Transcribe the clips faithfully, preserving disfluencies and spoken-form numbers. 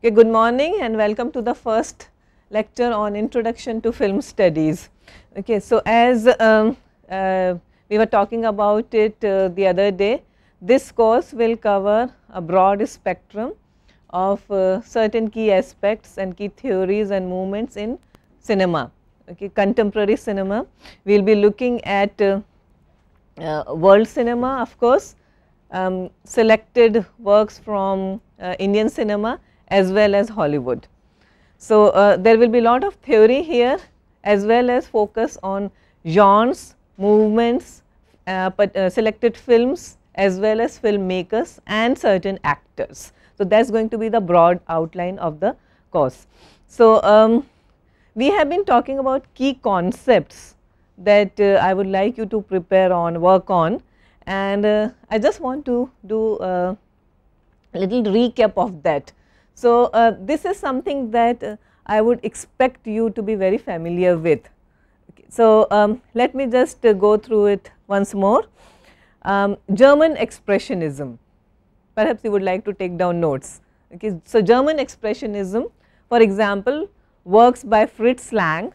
Okay, good morning and welcome to the first lecture on Introduction to Film Studies. Okay, so as um, uh, we were talking about it uh, the other day, this course will cover a broad spectrum of uh, certain key aspects and key theories and movements in cinema, okay, contemporary cinema. We will be looking at uh, uh, world cinema, of course, um, selected works from uh, Indian cinema as well as Hollywood. So, uh, there will be lot of theory here as well as focus on genres, movements, uh, but, uh, selected films as well as filmmakers and certain actors. So, that is going to be the broad outline of the course. So, um, we have been talking about key concepts that uh, I would like you to prepare on, work on, and uh, I just want to do a little recap of that. So, uh, this is something that uh, I would expect you to be very familiar with. Okay. So, um, let me just uh, go through it once more. Um, German Expressionism, perhaps you would like to take down notes. Okay. So, German Expressionism, for example, works by Fritz Lang.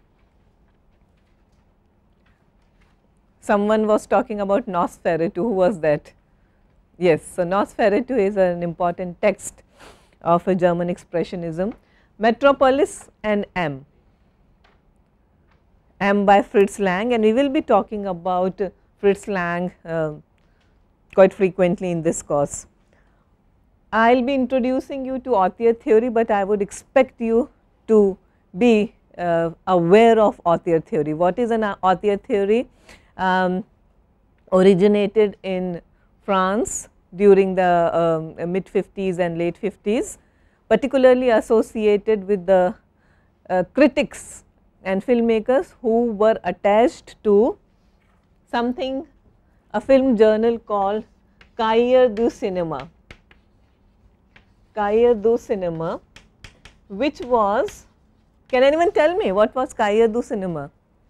Someone was talking about Nosferatu, who was that? Yes, so Nosferatu is an important text of a German Expressionism. Metropolis and M, M by Fritz Lang, and we will be talking about uh, Fritz Lang uh, quite frequently in this course. I will be introducing you to auteur theory, but I would expect you to be uh, aware of auteur theory. What is an auteur theory? Um, originated in France during the um, mid fifties and late fifties, particularly associated with the uh, critics and filmmakers who were attached to something, a film journal called Cahiers du Cinéma, Cahiers du Cinéma, which was, can anyone tell me what was Cahiers du Cinéma?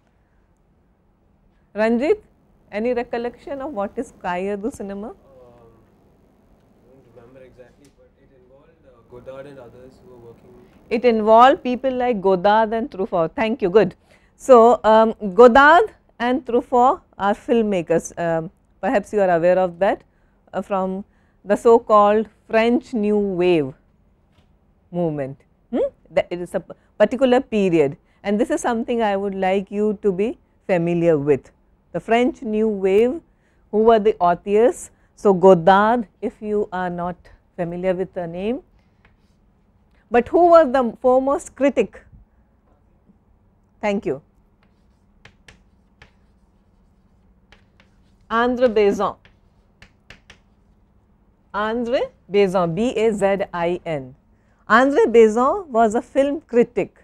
Ranjit, any recollection of what is Cahiers du Cinéma? Um, I don't remember exactly, but it involved uh, Godard and others who were working. It involved people like Godard and Truffaut. Thank you, good. So, um, Godard and Truffaut are filmmakers, um, perhaps you are aware of that, uh, from the so called French New Wave movement. Hmm? That it is a particular period, and this is something I would like you to be familiar with. The French New Wave, who were the authors? So, Godard, if you are not familiar with the name, but who was the foremost critic? Thank you. Andre Bazin. Andre Bazin, B A Z I N. Andre Bazin was a film critic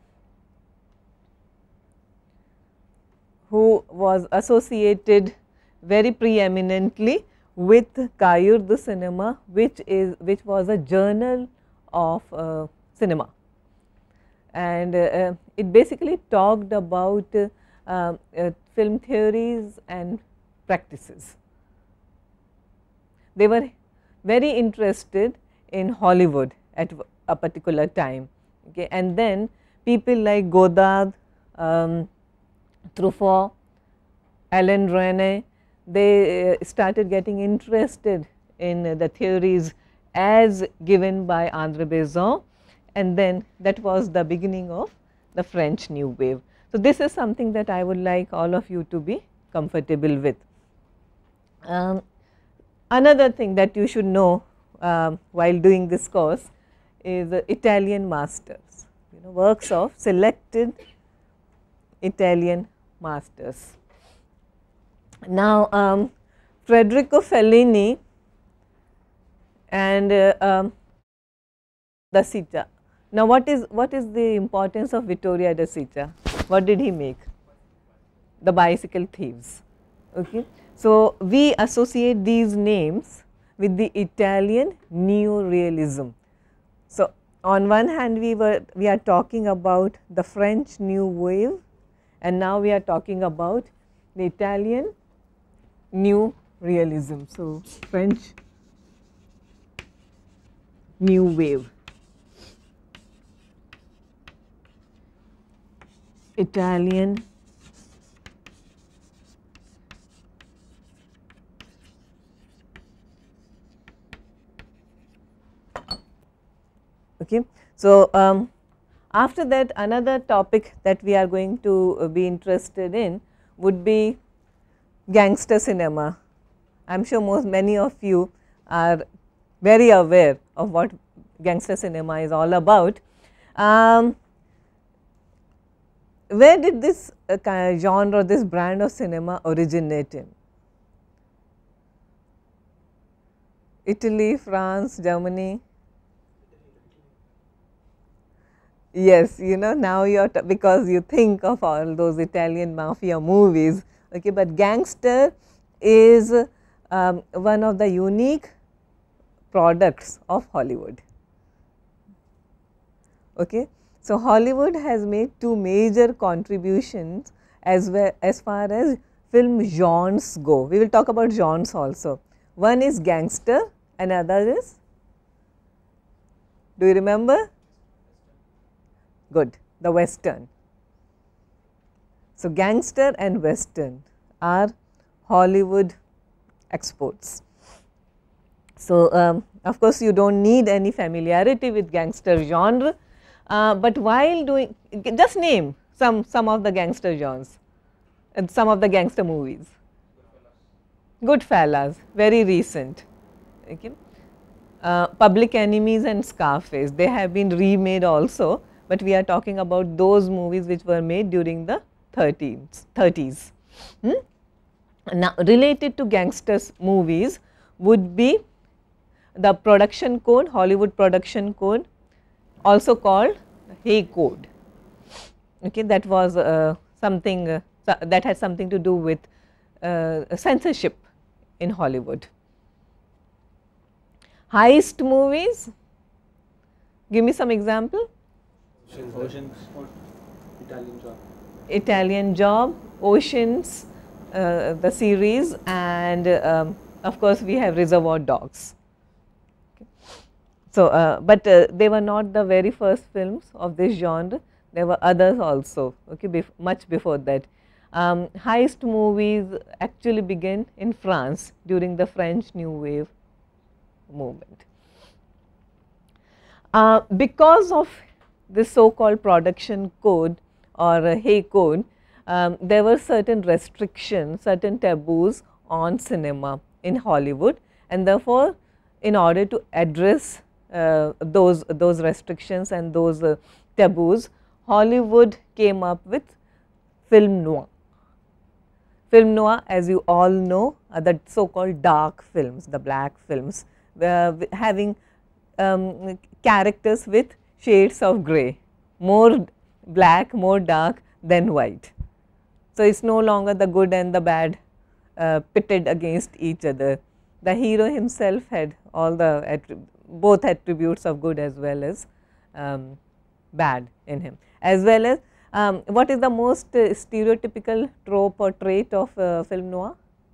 who was associated very preeminently with Cahiers du Cinéma, which is which was a journal of uh, cinema, and uh, it basically talked about uh, uh, film theories and practices. They were very interested in Hollywood at a particular time, okay, and then people like Godard, um, Truffaut, Alain Resnais, they uh, started getting interested in uh, the theories as given by Andre Bazin, and then that was the beginning of the French New Wave. So, this is something that I would like all of you to be comfortable with. Um, another thing that you should know um, while doing this course is uh, Italian masters, you know, works of selected Italian masters. Now, um, Federico Fellini and uh, um, Da Sica. Now, what is what is the importance of Vittorio Da Sica? What did he make? The Bicycle Thieves. Okay. So, we associate these names with the Italian neo-realism. So, on one hand we were we are talking about the French New Wave, and now we are talking about the Italian New Realism. So, French New Wave. Italian okay. So, um, after that another topic that we are going to uh, be interested in would be gangster cinema. I am sure most many of you are very aware of what gangster cinema is all about. Um, where did this uh, kind of genre, this brand of cinema originate in? Italy, France, Germany? Yes, you know, now you are, because you think of all those Italian mafia movies, okay, but gangster is um, one of the unique products of Hollywood. Okay. So, Hollywood has made two major contributions as well as far as film genres go. We will talk about genres also. One is gangster, another is, do you remember? Good, the western. So, gangster and western are Hollywood exports. So, um, of course, you do not need any familiarity with gangster genre, uh, but while doing, just name some, some of the gangster genres and some of the gangster movies. Goodfellas, very recent. Okay. Uh, Public Enemies and Scarface, they have been remade also, but we are talking about those movies which were made during the thirties. Hmm? Now, related to gangsters movies would be the production code, Hollywood production code, also called Hays Code. Okay, that was uh, something uh, that had something to do with uh, censorship in Hollywood. Heist movies, give me some example. Oceans, Oceans, Italian Job. Italian Job, Oceans, uh, the series, and um, of course, we have Reservoir Dogs. Okay. So, uh, but uh, they were not the very first films of this genre, there were others also, okay, bef much before that. Um, heist movies actually began in France during the French New Wave movement. Uh, because of this so called production code or uh, Hays Code, um, there were certain restrictions, certain taboos on cinema in Hollywood, and therefore, in order to address uh, those, those restrictions and those uh, taboos, Hollywood came up with film noir. Film noir, as you all know, are the so called dark films, the black films, uh, having um, characters with shades of grey, more black, more dark than white. So, it is no longer the good and the bad uh, pitted against each other. The hero himself had all the attrib both attributes of good as well as um, bad in him, as well as um, what is the most uh, stereotypical trope or trait of uh, film noir?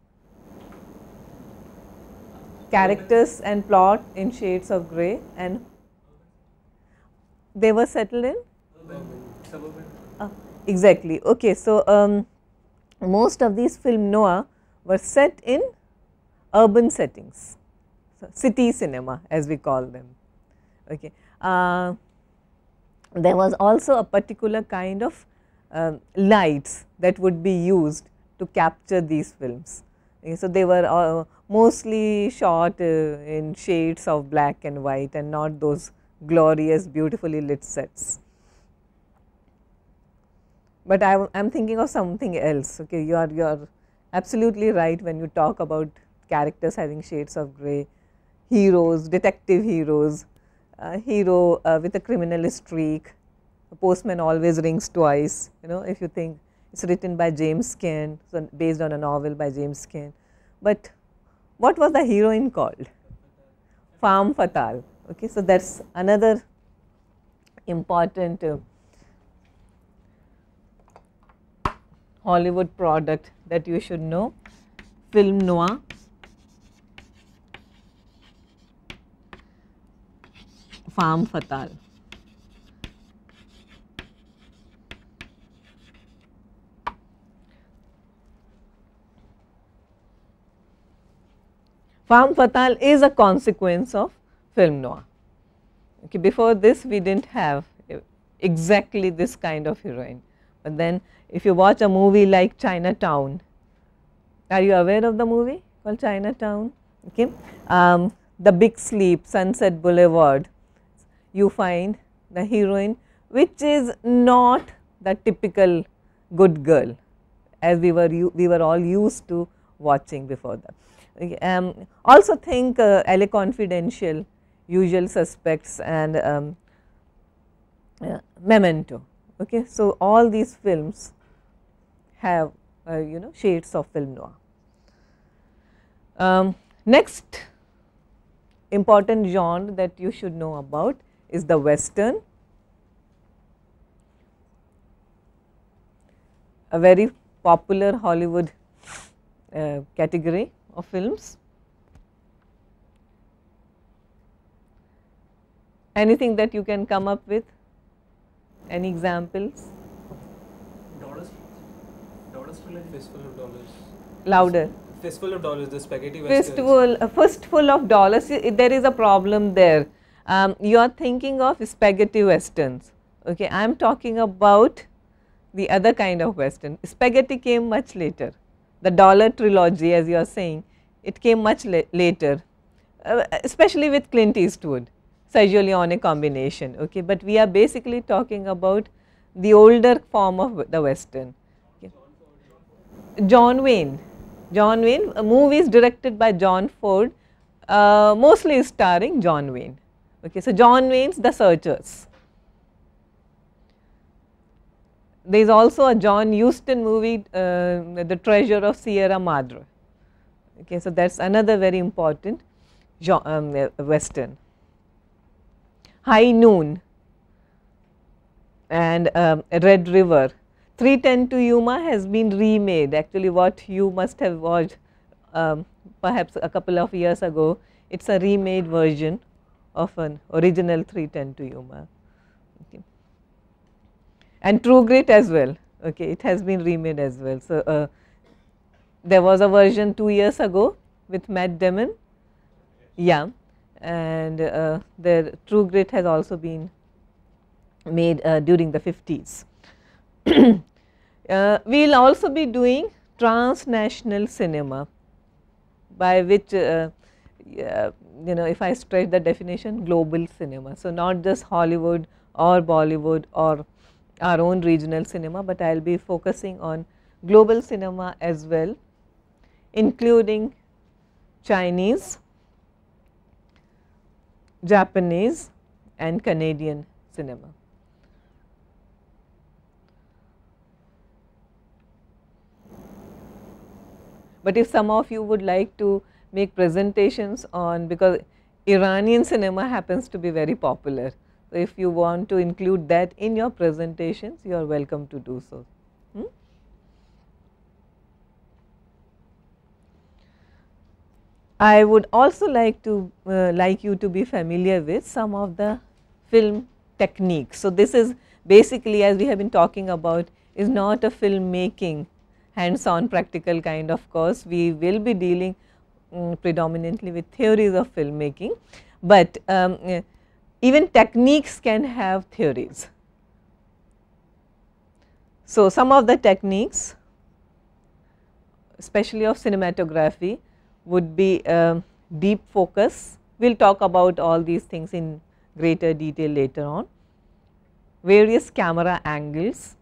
Characters and plot in shades of grey, and they were settled in suburban. uh, exactly. Okay, so um, most of these film noir were set in urban settings, so city cinema as we call them. Okay. Uh, there was also a particular kind of uh, lights that would be used to capture these films. Okay, so, they were uh, mostly shot uh, in shades of black and white and not those glorious beautifully lit sets. But I am thinking of something else. Okay, you are you are absolutely right when you talk about characters having shades of grey, heroes, detective heroes, uh, hero uh, with a criminal streak, a postman always rings twice. You know, if you think it is written by James Cairn, so based on a novel by James Cairn. But what was the heroine called? Femme Fatale. Okay, so that is another important uh, Hollywood product that you should know, film noir. Femme Fatale. Femme fatale is a consequence of film noir. Okay, before this we did not have exactly this kind of heroine, but then if you watch a movie like Chinatown, are you aware of the movie called Chinatown? Okay. Um, the Big Sleep, Sunset Boulevard, you find the heroine which is not the typical good girl as we were we were all used to watching before that. Okay. Um, also think uh, L A Confidential, Usual Suspects, and um, uh, Memento. Okay. So, all these films have uh, you know shades of film noir. Um, next important genre that you should know about is the Western, a very popular Hollywood uh, category of films. Anything that you can come up with? Any examples? Dollars. Dollars trilogy. Fistful of dollars. Louder. Fistful of dollars. The spaghetti westerns. Fistful, a fistful of dollars. There is a problem there. Um, you are thinking of spaghetti westerns. Okay, I am talking about the other kind of western. Spaghetti came much later. The dollar trilogy, as you are saying, it came much la later, uh, especially with Clint Eastwood. Sergio Leone combination, okay, but we are basically talking about the older form of the western. Okay. John Wayne, John Wayne, uh, movies directed by John Ford, uh, mostly starring John Wayne. Okay, so John Wayne's The Searchers. There is also a John Huston movie, uh, The Treasure of Sierra Madre. Okay, so that's another very important um, uh, western. High Noon and um, Red River. three ten to Yuma has been remade. Actually, what you must have watched um, perhaps a couple of years ago, it is a remade version of an original three ten to Yuma. Okay. And True Grit as well, okay, it has been remade as well. So, uh, there was a version two years ago with Matt Damon, yeah, and uh, the True Grit has also been made uh, during the fifties. uh, we will also be doing transnational cinema, by which uh, uh, you know if I stretch the definition, global cinema. So, not just Hollywood or Bollywood or our own regional cinema, but I will be focusing on global cinema as well, including Chinese, Japanese and Canadian cinema. But if some of you would like to make presentations on, because Iranian cinema happens to be very popular. So, if you want to include that in your presentations, you are welcome to do so. Hmm? I would also like to uh, like you to be familiar with some of the film techniques. So, this is basically, as we have been talking about, is not a film making hands on practical kind of course. We will be dealing um, predominantly with theories of filmmaking, but um, uh, even techniques can have theories. So, some of the techniques, especially of cinematography, would be uh, deep focus. We will talk about all these things in greater detail later on. Various camera angles,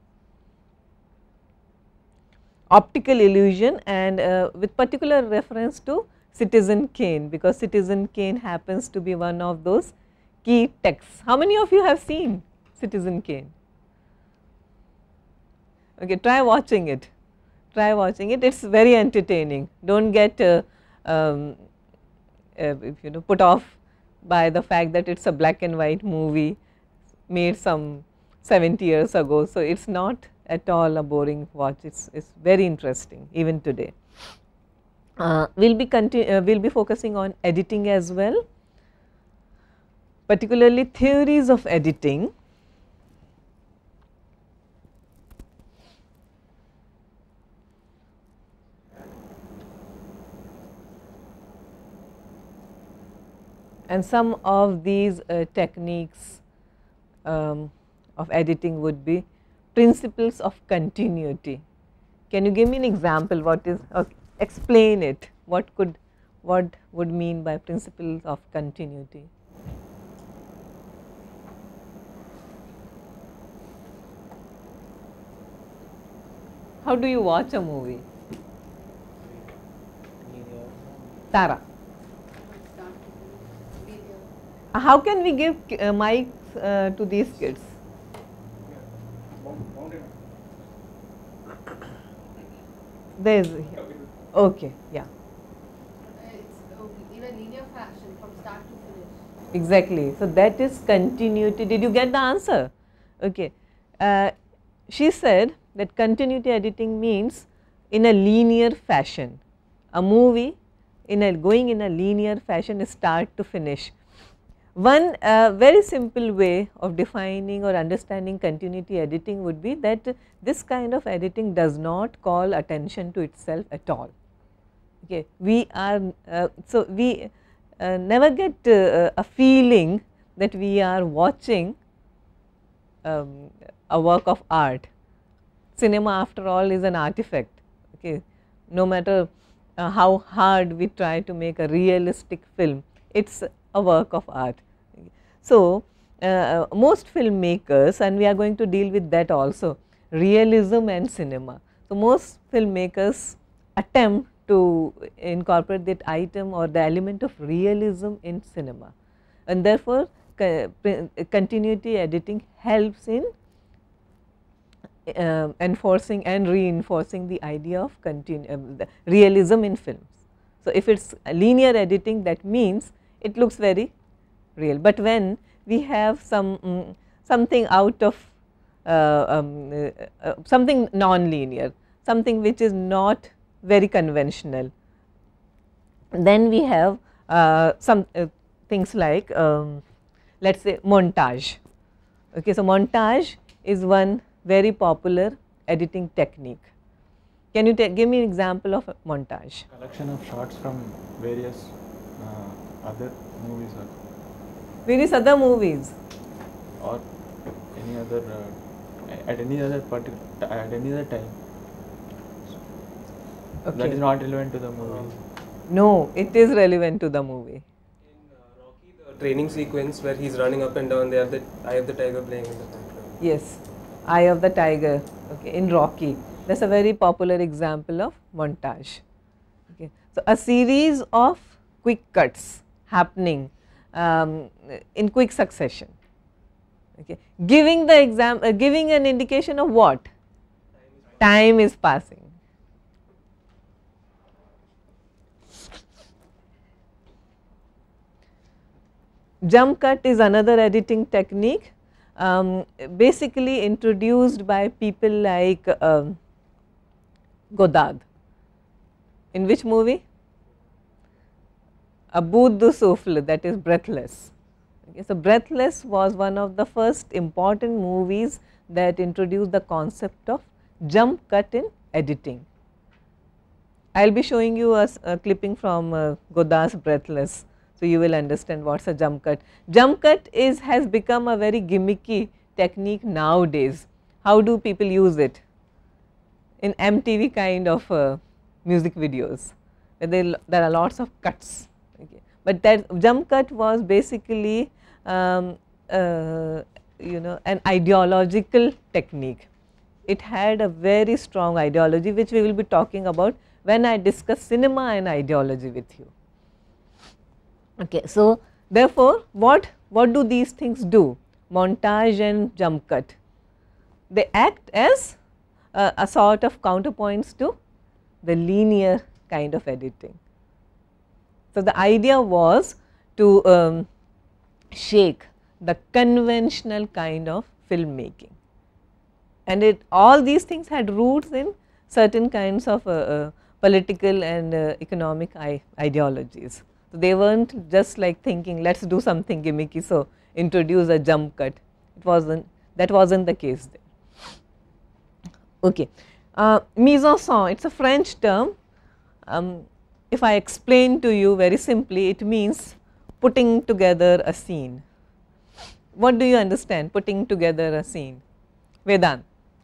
optical illusion, and uh, with particular reference to Citizen Kane, because Citizen Kane happens to be one of those key texts. How many of you have seen Citizen Kane? Okay, try watching it, try watching it, it is very entertaining. Do not get uh, um, uh, you know put off by the fact that it is a black and white movie made some seventy years ago. So, it is not at all a boring watch, it is very interesting even today. Uh, we will be uh, we will be focusing on editing as well, particularly theories of editing. And some of these uh, techniques um, of editing would be principles of continuity. Can you give me an example? What is, okay, explain it, what could, what would mean by principles of continuity? How do you watch a movie? Tara. How can we give uh, mics uh, to these kids? There is, okay, yeah. It's in a linear fashion from start to finish. Exactly. So that is continuity. Did you get the answer? Okay. Uh, she said that continuity editing means in a linear fashion. A movie in a going in a linear fashion start to finish. One uh, very simple way of defining or understanding continuity editing would be that this kind of editing does not call attention to itself at all. Okay. We are, uh, so we uh, never get uh, a feeling that we are watching um, a work of art. Cinema after all is an artifact. Okay. No matter uh, how hard we try to make a realistic film, it is a work of art. So, uh, most filmmakers, and we are going to deal with that also, realism and cinema. So, most filmmakers attempt to incorporate that item or the element of realism in cinema, and therefore, co continuity editing helps in uh, enforcing and reinforcing the idea of continu uh, the realism in films. So, if it is linear editing, that means it looks very real, but when we have some um, something out of uh, um, uh, uh, something non-linear, something which is not very conventional, then we have uh, some uh, things like um, let us say montage. Okay, so, montage is one very popular editing technique. Can you give me an example of a montage? Collection of shots from various uh, other movies or, various other movies or any other uh, at any other particular at any other time. Okay. That is not relevant to the movie. No, it is relevant to the movie. In uh, Rocky, the training sequence where he's running up and down, they have the Eye of the Tiger playing in the background. Yes, Eye of the Tiger, okay, in Rocky. That is a very popular example of montage. Okay. So, a series of quick cuts happening um, in quick succession, okay, giving the exam, uh, giving an indication of what? Time is passing. Jump cut is another editing technique, um, basically introduced by people like um, Godard. In which movie? A bout de souffle, that is Breathless. Okay, so, Breathless was one of the first important movies that introduced the concept of jump cut in editing. I will be showing you a, a clipping from uh, Godard's Breathless. So, you will understand what is a jump cut. Jump cut is has become a very gimmicky technique nowadays. How do people use it? In M T V kind of uh, music videos, where there, there are lots of cuts. Okay. But that jump cut was basically um, uh, you know an ideological technique. It had a very strong ideology, which we will be talking about when I discuss cinema and ideology with you. Okay, so, therefore, what, what do these things do? Montage and jump cut, they act as uh, a sort of counterpoints to the linear kind of editing. So, the idea was to um, shake the conventional kind of filmmaking, and it all these things had roots in certain kinds of uh, uh, political and uh, economic I ideologies. So, they were not just like thinking let us do something gimmicky, so introduce a jump cut, it was not, that was not the case there. Okay. Uh, mise en scène, it is a French term. Um, if I explain to you very simply, it means putting together a scene. What do you understand, putting together a scene? Vedant.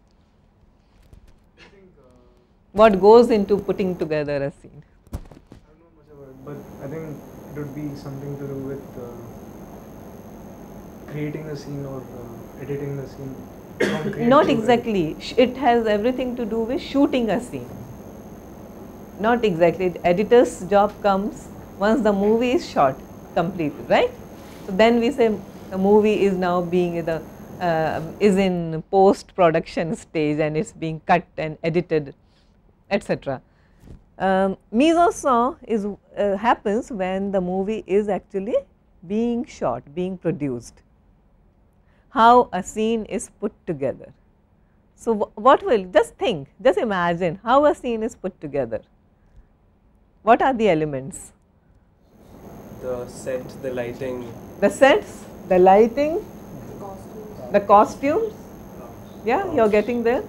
I think uh, What goes into putting together a scene? I don't know much about it, but I think it would be something to do with uh, creating the scene or uh, editing the scene. from create Not to edit. exactly. Sh- It has everything to do with shooting a scene. Not exactly. The editor's job comes once the movie is shot completely, right? So then we say the movie is now being the uh, is in post production stage and it's being cut and edited, et cetera. Um, mise en scène is uh, happens when the movie is actually being shot, being produced. How a scene is put together. So, wh- what will, just think, just imagine how a scene is put together. What are the elements? the set, the lighting, The sets, the lighting, The costumes. the costumes. Yeah, you are getting there.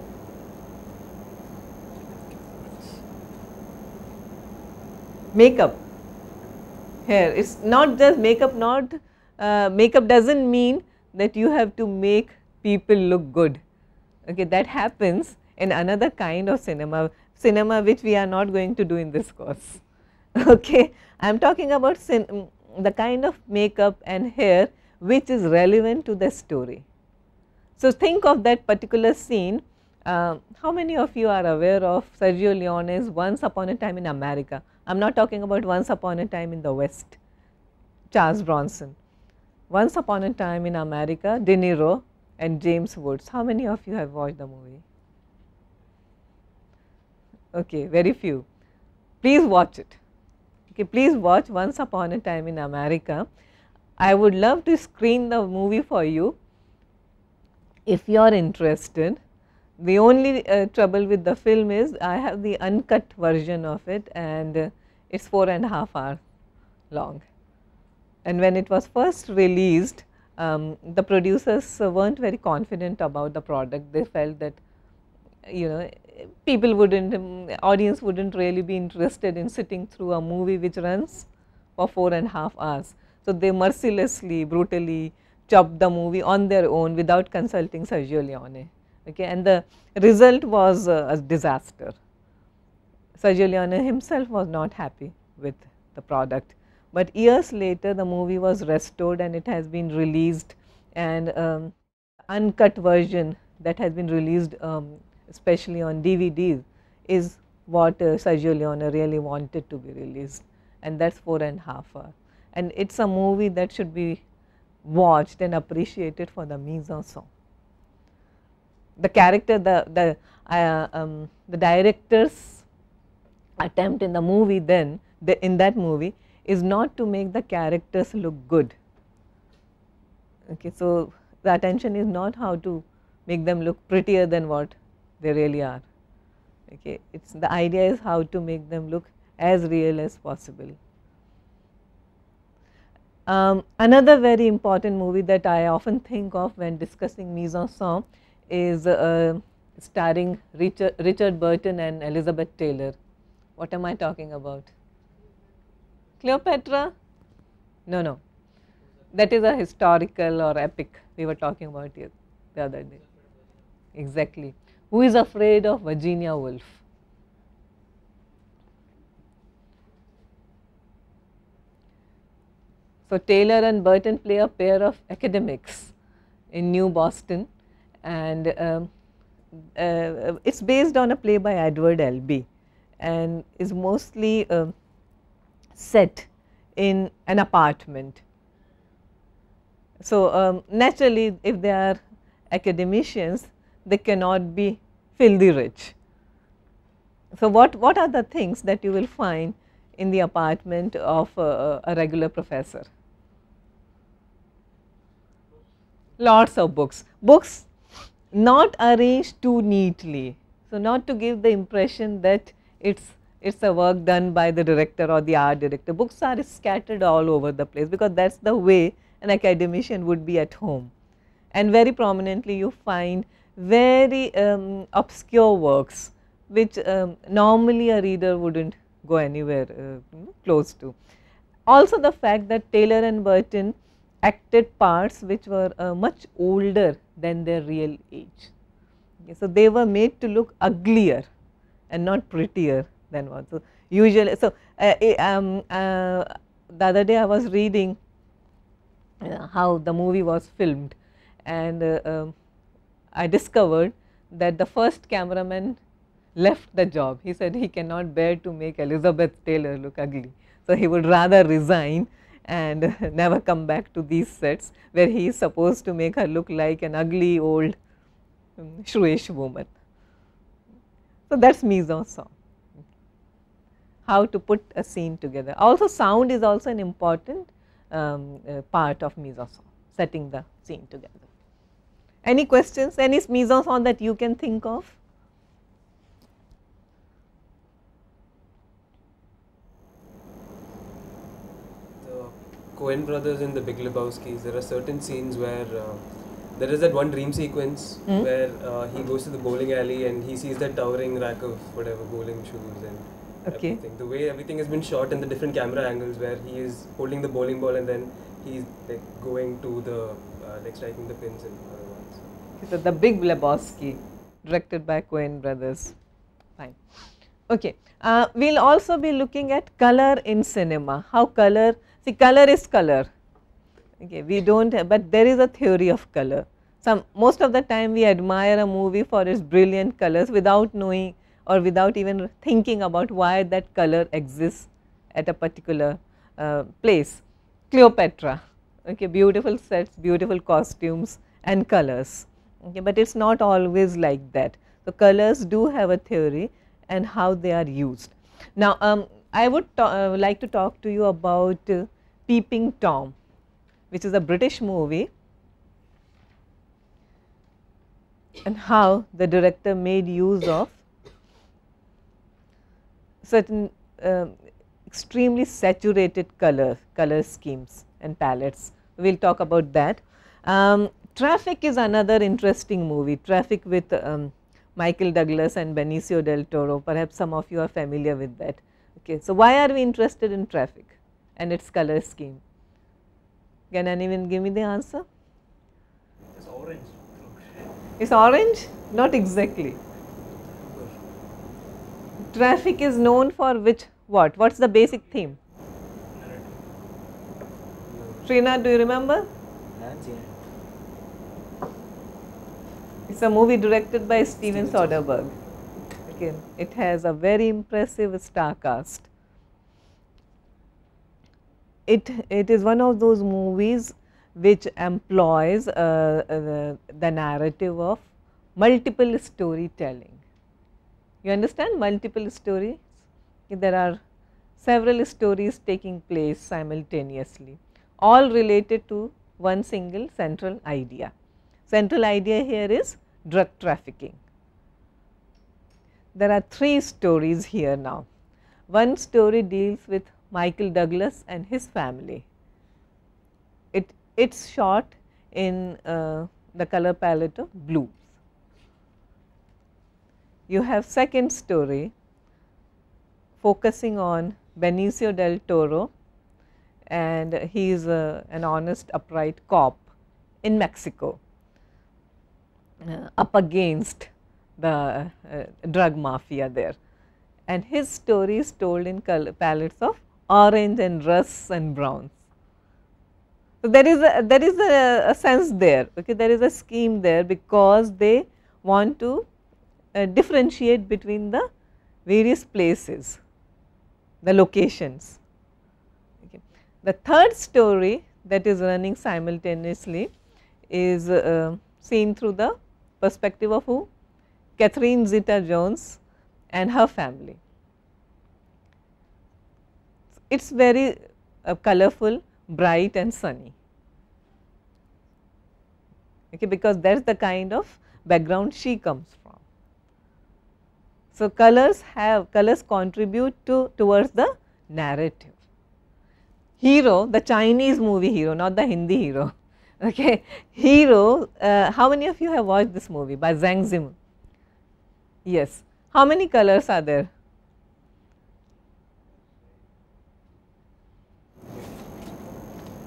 Makeup. Here, it's not just makeup, not uh, makeup doesn't mean that you have to make people look good. Okay, that happens in another kind of cinema, cinema which we are not going to do in this course. Okay, I am talking about cin mm, the kind of makeup and hair which is relevant to the story. So, think of that particular scene. Uh, how many of you are aware of Sergio Leone's Once Upon a Time in America? I am not talking about Once Upon a Time in the West, Charles Bronson. Once Upon a Time in America, De Niro and James Woods. How many of you have watched the movie? Okay, very few. Please watch it. Okay, please watch Once Upon a Time in America. I would love to screen the movie for you if you are interested. The only uh, trouble with the film is I have the uncut version of it and uh, it is four and a half hours long. And when it was first released, um, the producers uh, weren't very confident about the product. They felt that, you know, people wouldn't, um, audience wouldn't really be interested in sitting through a movie which runs for four and a half hours. So, they mercilessly, brutally chopped the movie on their own without consulting Sergio Leone. Okay, and the result was uh, a disaster. Sergio Leone himself was not happy with the product, but years later the movie was restored and it has been released, and um, uncut version that has been released um, especially on D V Ds is what uh, Sergio Leone really wanted to be released, and that is four and a half hours. And it is a movie that should be watched and appreciated for the mise en scène. The character, the the uh, um, the director's attempt in the movie then, the, in that movie, is not to make the characters look good. Okay, so the attention is not how to make them look prettier than what they really are. Okay, it's the idea is how to make them look as real as possible. Um, another very important movie that I often think of when discussing mise en scène is uh, starring Richard, Richard Burton and Elizabeth Taylor. What am I talking about? Cleopatra? No, no. That is a historical or epic we were talking about here the other day. Exactly. Who is afraid of Virginia Woolf? So, Taylor and Burton play a pair of academics in New Boston, and um, uh, it is based on a play by Edward Albee and is mostly uh, set in an apartment. So, um, naturally if they are academicians, they cannot be filthy rich. So, what, what are the things that you will find in the apartment of uh, a regular professor? Lots of books, books not arranged too neatly. So, not to give the impression that it's it's a work done by the director or the art director. Books are scattered all over the place because that's the way an academician would be at home. And very prominently you find very um, obscure works which um, normally a reader wouldn't go anywhere uh, close to. also the fact that Taylor and Burton acted parts which were uh, much older than their real age. Okay, so they were made to look uglier and not prettier than what. So usually, so uh, um, uh, the other day I was reading uh, how the movie was filmed, and uh, um, I discovered that the first cameraman left the job. He said he cannot bear to make Elizabeth Taylor look ugly. So he would rather resign and never come back to these sets where he is supposed to make her look like an ugly old um, shrewish woman. So that is mise en scène, how to put a scene together. Also sound is also an important um, uh, part of mise en scène, setting the scene together. Any questions, any mise en scène that you can think of? Coen brothers in the Big Lebowski's, there are certain scenes where uh, there is that one dream sequence Hmm? where uh, he goes to the bowling alley and he sees that towering rack of whatever bowling shoes and Okay. everything. The way everything has been shot in the different camera angles where he is holding the bowling ball and then he's like going to the uh, like striking the pins and other ones. So the Big Lebowski, directed by Coen brothers. Fine. Okay. Uh, we will also be looking at color in cinema. How color, see color is color. Okay, we don't have, but there is a theory of color. Some, most of the time we admire a movie for its brilliant colors without knowing or without even thinking about why that color exists at a particular uh, place. Cleopatra, okay, beautiful sets, beautiful costumes and colors, okay, but it is not always like that. So colors do have a theory and how they are used. Now um, I would uh, like to talk to you about uh, Peeping Tom, which is a British movie, and how the director made use of certain uh, extremely saturated color, color schemes and palettes. We will talk about that. Um, Traffic is another interesting movie, Traffic with um, Michael Douglas and Benicio del Toro. Perhaps some of you are familiar with that. Okay, so why are we interested in Traffic and its color scheme? Can anyone give me the answer? It's orange. Is orange? Not exactly. Traffic is known for which, what? What is the basic theme? Srinath, do you remember? Nancy. It is a movie directed by Steven Soderbergh. Okay. It has a very impressive star cast. It, it is one of those movies which employs uh, uh, the narrative of multiple storytelling. You understand multiple stories? There are several stories taking place simultaneously, all related to one single central idea. Central idea here is drug trafficking. There are three stories here now. One story deals with Michael Douglas and his family. It it's shot in uh, the color palette of blues. You have second story focusing on Benicio del Toro, and he is uh, an honest, upright cop in Mexico, uh, up against the uh, drug mafia there, and his story is told in color palettes of orange and rusts and browns. So there is a there is a, a sense there, okay, there is a scheme there because they want to uh, differentiate between the various places, the locations. Okay. The third story that is running simultaneously is uh, seen through the perspective of who? Catherine Zeta-Jones and her family. It is very uh, colorful, bright and sunny, okay, because that is the kind of background she comes from. So colors have, colors contribute to towards the narrative. Hero, the Chinese movie hero, not the Hindi hero, okay. Hero, uh, how many of you have watched this movie by Zhang Ziyi? Yes. How many colors are there?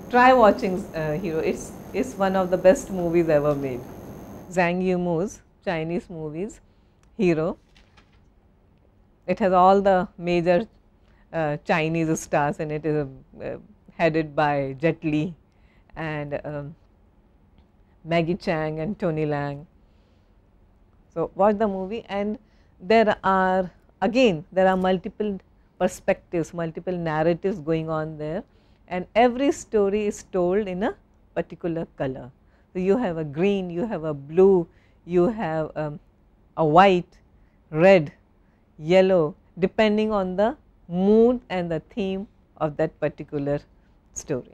try watching uh, Hero. It's it's one of the best movies ever made. Zhang Yimou's Chinese movies, Hero. It has all the major uh, Chinese stars in it. It is uh, headed by Jet Li and um, Maggie Chang and Tony Leung. So, watch the movie, and there are again there are multiple perspectives, multiple narratives going on there, and every story is told in a particular color. So, you have a green, you have a blue, you have um, a white, red, yellow, depending on the mood and the theme of that particular story.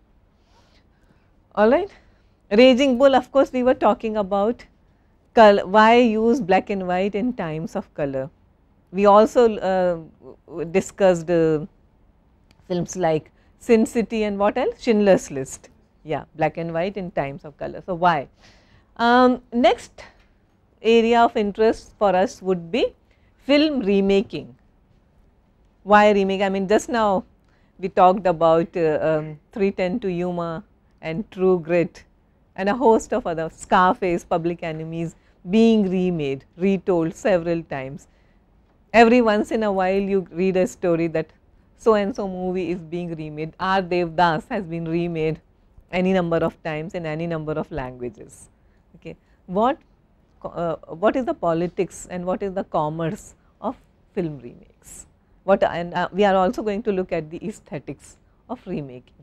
All right. Raging Bull, of course, we were talking about color, why use black and white in times of color. We also uh, discussed uh, films like Sin City and what else? Schindler's List. Yeah, black and white in times of color. So, why? Um, next area of interest for us would be film remaking. Why remake? I mean, just now we talked about uh, um, three ten to Yuma and True Grit and a host of other, Scarface, Public Enemies being remade, retold several times. Every once in a while you read a story that so and so movie is being remade. R. Devdas has been remade any number of times in any number of languages. Okay. What, uh, what is the politics and what is the commerce of film remakes? What, and uh, we are also going to look at the aesthetics of remaking.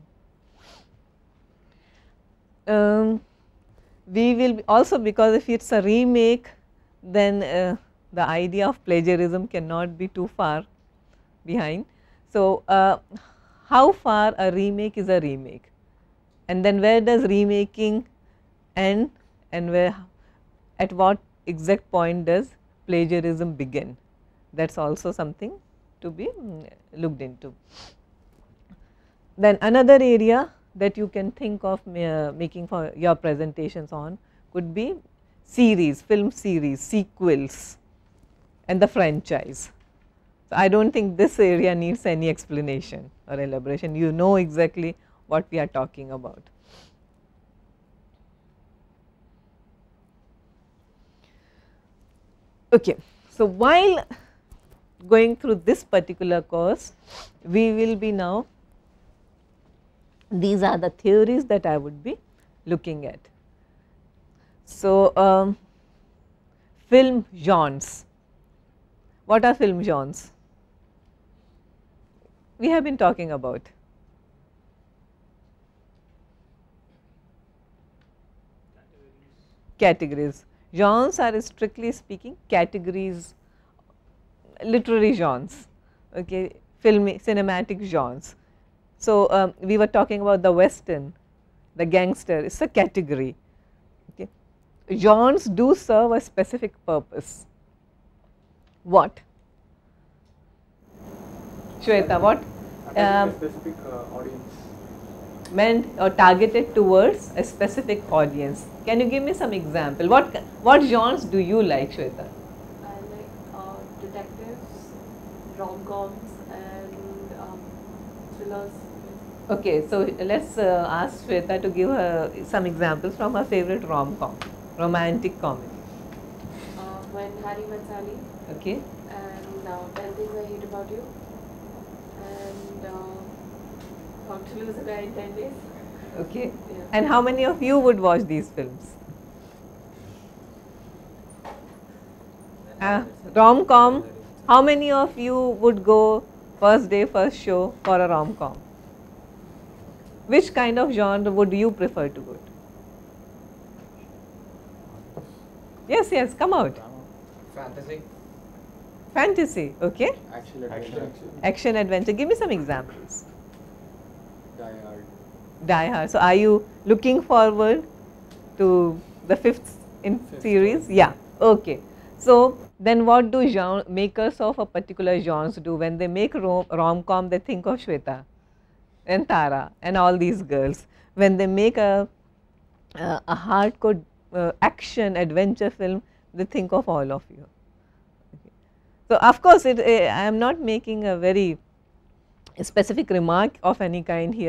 Um, we will be also, because if it is a remake, then uh, the idea of plagiarism cannot be too far behind. So, uh, how far a remake is a remake, and then where does remaking end, and where, at what exact point does plagiarism begin? That is also something to be mm, looked into. Then another area that you can think of uh, making for your presentations on could be series, film series, sequels and the franchise. So, I do not think this area needs any explanation or elaboration, you know exactly what we are talking about. Okay. So, while going through this particular course, we will be now, these are the theories that I would be looking at. So, um, film genres. What are film genres? We have been talking about. Categories. Genres are, strictly speaking, categories, literary genres, okay, film, cinematic genres. So, um, we were talking about the western, the gangster, it is a category. Okay. Genres do serve a specific purpose. What? Shweta, what? Um, a specific uh, audience. Meant or targeted towards a specific audience. Can you give me some example? What what genres do you like, Shweta? I like uh, detectives, rom-coms, and um, thrillers. Okay, so let's uh, ask Shweta to give her some examples from her favorite rom-com, romantic comedy. Uh, when Harry Met Sally, Okay. and uh, ten Things I Hate About You, and uh, How to Lose a Guy in ten Days. Okay. Yeah. And how many of you would watch these films? Uh, rom-com, how many of you would go first day, first show for a rom-com? Which kind of genre would you prefer to go to? Yes, yes, come out. Fantasy. Fantasy, okay. Action adventure. Action adventure, give me some examples. Die Hard. Die Hard. So, are you looking forward to the fifth in Fifth series? one. Yeah, okay. So, then what do genre, makers of a particular genres do? When they make rom, rom-com, they think of Shweta and Tara and all these girls. When they make a, a, a hardcore uh, action adventure film, they think of all of you. Okay. So, of course, it, uh, I am not making a very specific remark of any kind here.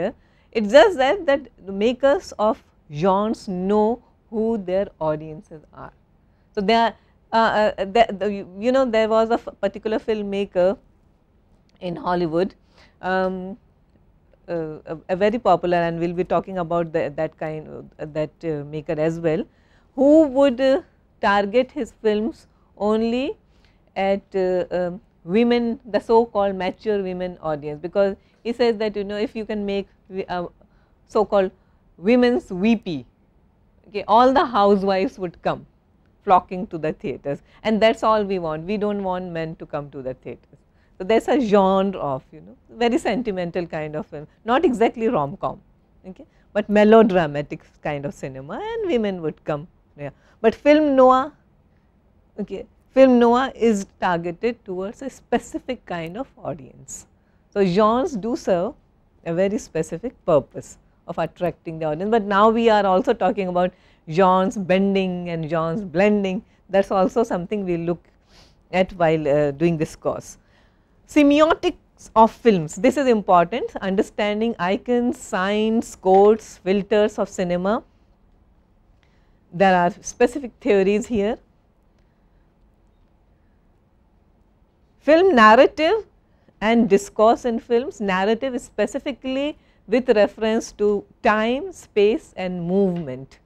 It's just that, that the makers of genres know who their audiences are. So, they are, uh, uh, the, the, you know, there was a particular filmmaker in Hollywood, um, uh, a, a very popular, and we will be talking about the, that kind of, uh, that uh, maker as well, who would uh, target his films only at uh, um, women, the so called mature women audience, because he says that, you know, if you can make uh, so called women's V P, okay, all the housewives would come flocking to the theatres, and that is all we want. We do not want men to come to the theatres. So, there is a genre of, you know, very sentimental kind of film, not exactly rom-com, okay, but melodramatic kind of cinema, and women would come. Yeah. But film noir, okay, film noir is targeted towards a specific kind of audience. So, genres do serve a very specific purpose of attracting the audience, but now we are also talking about genres bending and genres blending. That is also something we look at while uh, doing this course. Semiotics of films, this is important, understanding icons, signs, codes, filters of cinema. There are specific theories here. Film narrative and discourse in films. Narrative is specifically with reference to time, space and movement.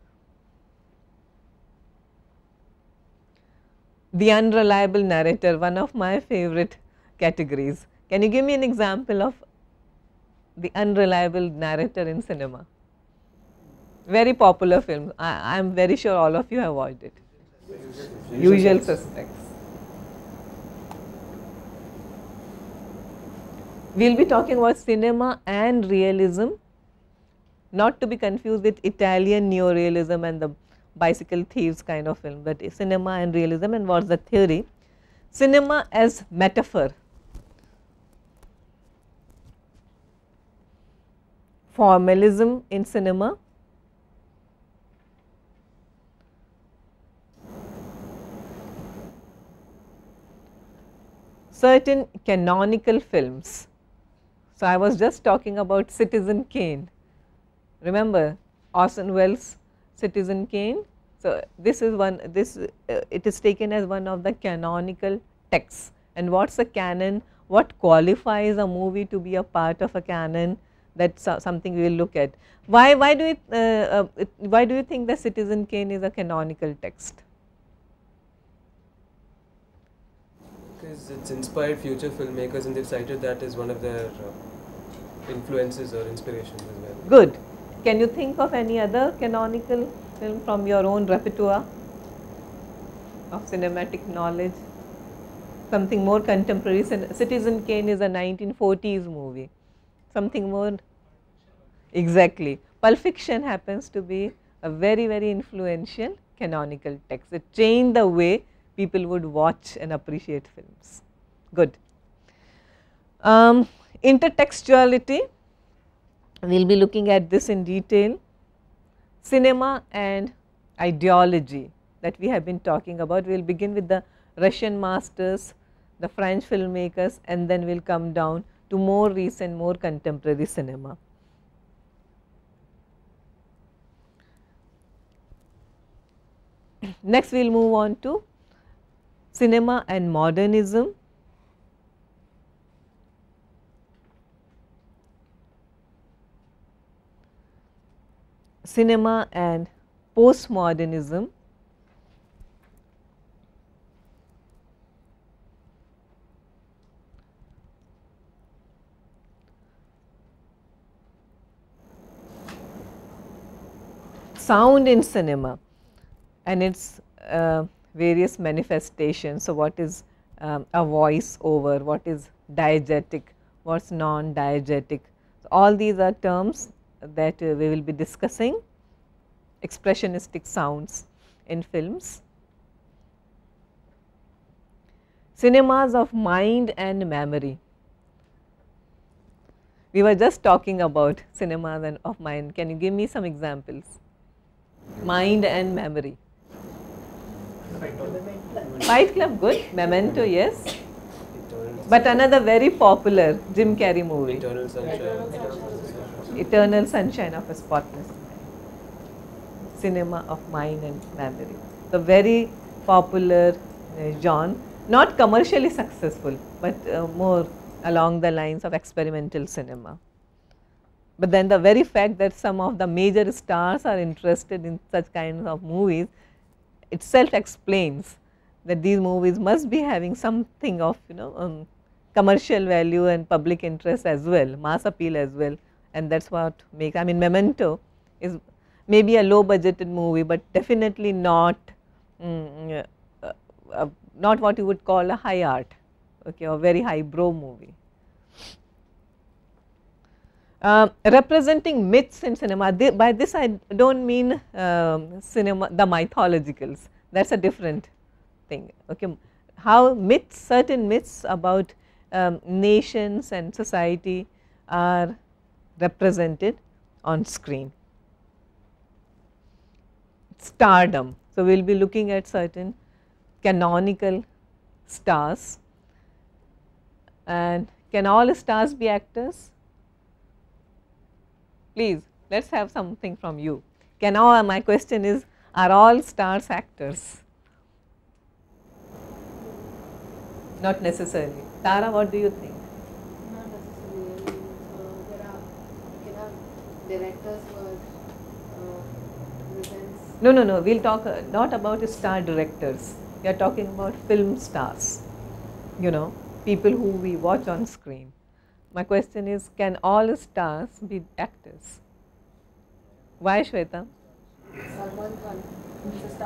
The unreliable narrator, one of my favorite categories. Can you give me an example of the unreliable narrator in cinema? Very popular film. I am very sure all of you have watched it. Usual, Usual Suspects. We will be talking about cinema and realism, not to be confused with Italian neorealism and the bicycle thieves kind of film, but cinema and realism, and what is the theory. Cinema as metaphor. Formalism in cinema. Certain canonical films. So, I was just talking about Citizen Kane. Remember Orson Welles' Citizen Kane? So, this is one, this uh, it is taken as one of the canonical texts. And what is a canon? What qualifies a movie to be a part of a canon? That is something we will look at. Why, why, do it, uh, uh, it, why do you think the Citizen Kane is a canonical text? Because it's inspired future filmmakers, and they've cited that as one of their uh, influences or inspirations as well. Good. Can you think of any other canonical film from your own repertoire of cinematic knowledge? Something more contemporary. Citizen Kane is a nineteen forties movie. Something more, exactly. Pulp Fiction happens to be a very, very influential canonical text. It changed the way people would watch and appreciate films. Good. Um, intertextuality, we will be looking at this in detail. Cinema and ideology that we have been talking about. We will begin with the Russian masters, the French filmmakers, and then we will come down to more recent, more contemporary cinema. Next we will move on to cinema and modernism. Cinema and postmodernism. Sound in cinema and its uh, various manifestations. So, what is um, a voice over, what is diegetic, what is non-diegetic. So, all these are terms that uh, we will be discussing. Expressionistic sounds in films. Cinemas of mind and memory. We were just talking about cinemas and of mind. Can you give me some examples? Mind and memory. Fight Club, good. Memento, yes. Eternal But another very popular Jim Carrey movie. Eternal Sunshine. Eternal Sunshine of a Spotless Mind, Cinema of Mind and Memory. The very popular uh, genre, not commercially successful, but uh, more along the lines of experimental cinema. But then the very fact that some of the major stars are interested in such kinds of movies itself explains that these movies must be having something of, you know, um, commercial value and public interest as well, mass appeal as well, and that is what makes, I mean, Memento is maybe a low budgeted movie, but definitely not mm, uh, uh, not what you would call a high art, okay, or very high brow movie. Uh, representing myths in cinema, they, by this I do not mean um, cinema, the mythologicals, that is a different thing. Okay. How myths, certain myths about um, nations and society are represented on screen. Stardom. So, we will be looking at certain canonical stars, and can all stars be actors? Please, let us have something from you. Can all, my question is, are all stars actors? Not necessarily. Tara, what do you think? Not necessarily. Uh, there are, you can have directors who are uh, presents. No, no, no, we will talk uh, not about star directors, we are talking about film stars, you know, people who we watch on screen. My question is, can all stars be actors? Why, Shweta? Salman Khan is a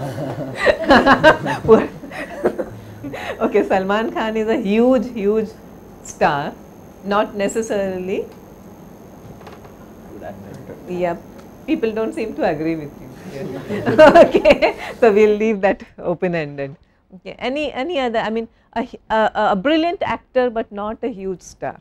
star. Okay, Salman Khan is a huge, huge star, not necessarily. Good actor. Yeah, people do not seem to agree with you. Yes. Okay, so we will leave that open ended. Okay, any any other? I mean, a, a, a brilliant actor, but not a huge star.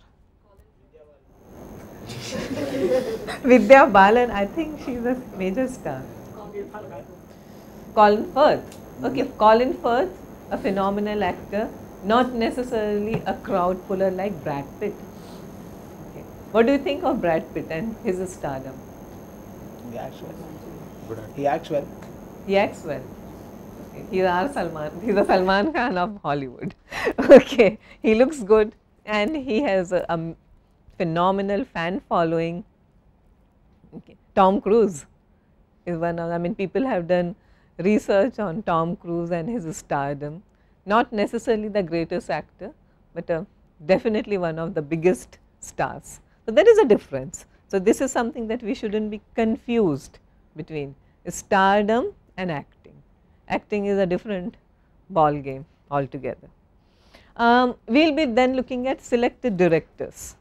Vidya Balan, I think she is a major star. Colin Firth. Okay, Colin Firth, a phenomenal actor, not necessarily a crowd puller like Brad Pitt. Okay. What do you think of Brad Pitt and his stardom? He acts well. Good actor. He acts well. He acts well. Okay. He is our Salman. He is a Salman Khan of Hollywood. Okay, he looks good and he has a, a phenomenal fan following. Okay. Tom Cruise is one of, I mean, people have done research on Tom Cruise and his stardom. Not necessarily the greatest actor, but uh, definitely one of the biggest stars. So, there is a difference. So, this is something that we should not be confused between stardom and acting. Acting is a different ball game altogether. Um, we will be then looking at selected directors.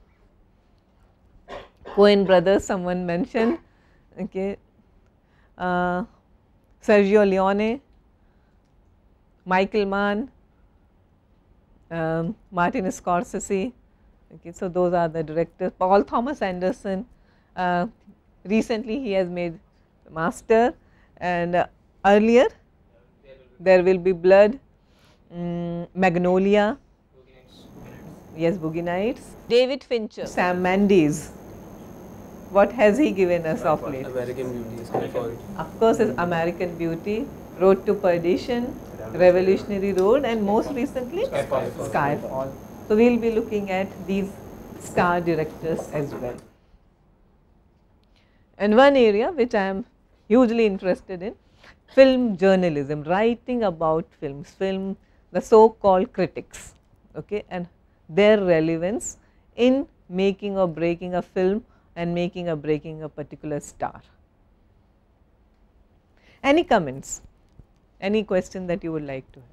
Coen brothers, someone mentioned, okay, uh, Sergio Leone, Michael Mann, um, Martin Scorsese. Okay, so those are the directors. Paul Thomas Anderson, uh, recently he has made Master, and uh, earlier There Will Be Blood, um, Magnolia, yes, Boogie Nights, David Fincher, Sam Mendes. What has he given us of late? American Beauty, Skyfall. Of course, is American Beauty, Road to Perdition, Revolutionary Road, and most recently Skyfall. Skyfall. So, we will be looking at these star directors as well. And one area which I am hugely interested in, film journalism, writing about films, film, the so called critics, okay, and their relevance in making or breaking a film and making or breaking a particular star. Any comments? Any question that you would like to have?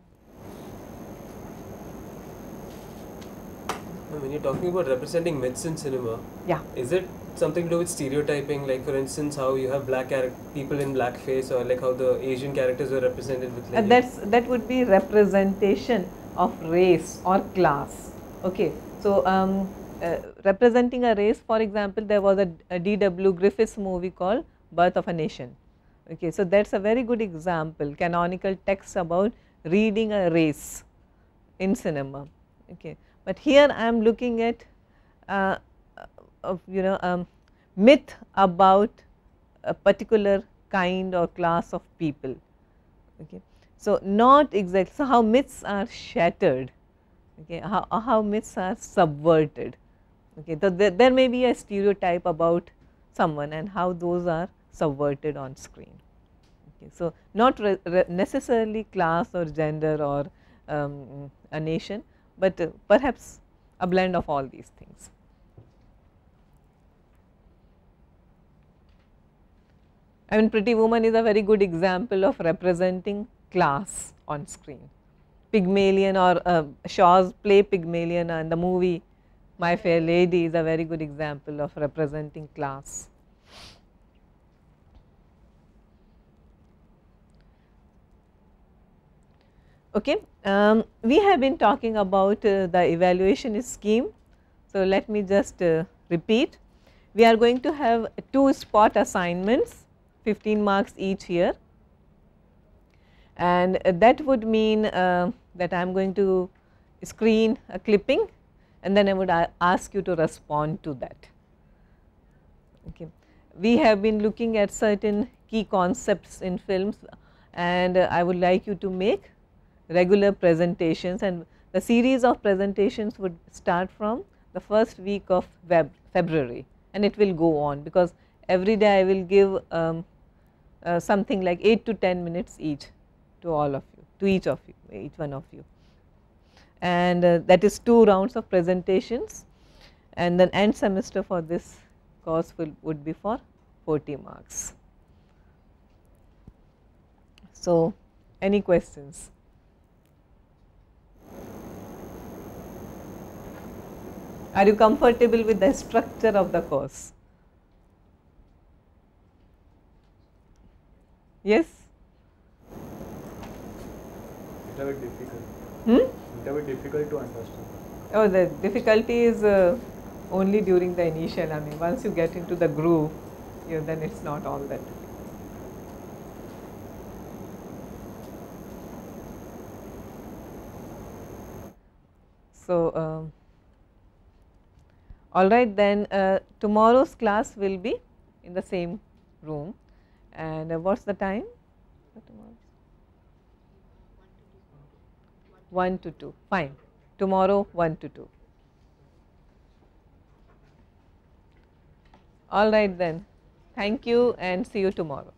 When you're talking about representing myths in cinema, Yeah. is it something to do with stereotyping? Like, for instance, how you have black people in blackface, or like how the Asian characters were represented with like Uh, that's, that would be representation of race or class. Okay. So, um, uh, representing a race, for example, there was a, a D W Griffiths movie called Birth of a Nation. Okay. So, that is a very good example, canonical text about reading a race in cinema. Okay. But here I am looking at uh, of, you know, um, myth about a particular kind or class of people. Okay. So, not exactly, so how myths are shattered, okay, how, how myths are subverted. Okay. So, there, there may be a stereotype about someone and how those are subverted on screen. Okay. So, not re, re necessarily class or gender or um, a nation, but uh, perhaps a blend of all these things. I mean, Pretty Woman is a very good example of representing class on screen. Pygmalion or uh, Shaw's play Pygmalion and the movie My Fair Lady is a very good example of representing class. Okay. Um, we have been talking about uh, the evaluation scheme. So, let me just uh, repeat. We are going to have two spot assignments, fifteen marks each here, and uh, that would mean uh, that I am going to screen a clipping and then I would ask you to respond to that. Okay. We have been looking at certain key concepts in films, and uh, I would like you to make regular presentations, and the series of presentations would start from the first week of February, and it will go on, because every day I will give um, uh, something like eight to ten minutes each to all of you, to each of you, each one of you, and uh, that is two rounds of presentations, and then end semester for this course will would be for forty marks. So, any questions? Are you comfortable with the structure of the course? Yes? It's a bit difficult. Hmm? It's a bit difficult to understand. Oh, the difficulty is uh, only during the initial, I mean, once you get into the groove, you, then it's not all that. So, um, all right, then uh, tomorrow's class will be in the same room, and uh, what's the time for tomorrow? one to two, fine. Tomorrow one to two. All right then, thank you and see you tomorrow.